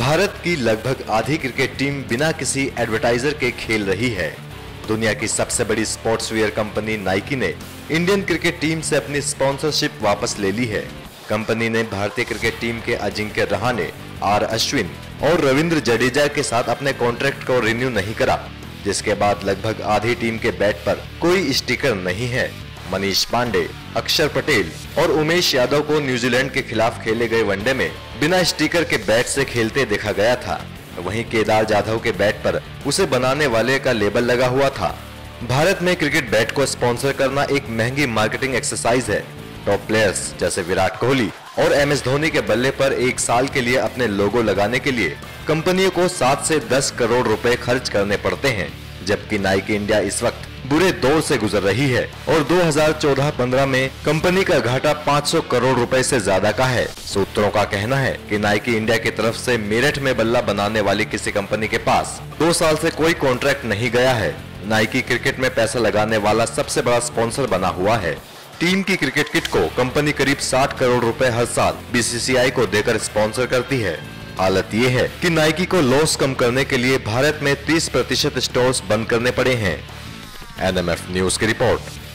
भारत की लगभग आधी क्रिकेट टीम बिना किसी एडवर्टाइजर के खेल रही है। दुनिया की सबसे बड़ी स्पोर्ट्स वियर कंपनी नाइकी ने इंडियन क्रिकेट टीम से अपनी स्पॉन्सरशिप वापस ले ली है। कंपनी ने भारतीय क्रिकेट टीम के अजिंक्य रहाणे, आर अश्विन और रविंद्र जडेजा के साथ अपने कॉन्ट्रैक्ट को रिन्यू नहीं करा, जिसके बाद लगभग आधी टीम के बैट पर कोई स्टिकर नहीं है। मनीष पांडे, अक्षर पटेल और उमेश यादव को न्यूजीलैंड के खिलाफ खेले गए वनडे में बिना स्टिकर के बैट से खेलते देखा गया था। वहीं केदार जाधव के बैट पर उसे बनाने वाले का लेबल लगा हुआ था। भारत में क्रिकेट बैट को स्पॉन्सर करना एक महंगी मार्केटिंग एक्सरसाइज है। टॉप प्लेयर्स जैसे विराट कोहली और MS धोनी के बल्ले पर एक साल के लिए अपने लोगो लगाने के लिए कंपनियों को 7 से 10 करोड़ रुपए खर्च करने पड़ते हैं, जबकि नाइकी इंडिया इस वक्त बुरे दौर से गुजर रही है और 2014-15 में कंपनी का घाटा 500 करोड़ रुपए से ज्यादा का है। सूत्रों का कहना है कि नाइकी इंडिया की तरफ से मेरठ में बल्ला बनाने वाली किसी कंपनी के पास 2 साल से कोई कॉन्ट्रैक्ट नहीं गया है। नाइकी क्रिकेट में पैसा लगाने वाला सबसे बड़ा स्पॉन्सर बना हुआ है। टीम की क्रिकेट किट को कंपनी करीब 60 करोड़ रुपए हर साल BCCI को देकर स्पॉन्सर करती है। हालत ये है कि नाइकी को लॉस कम करने के लिए भारत में 30% स्टोर्स बंद करने पड़े हैं। NMF न्यूज की रिपोर्ट।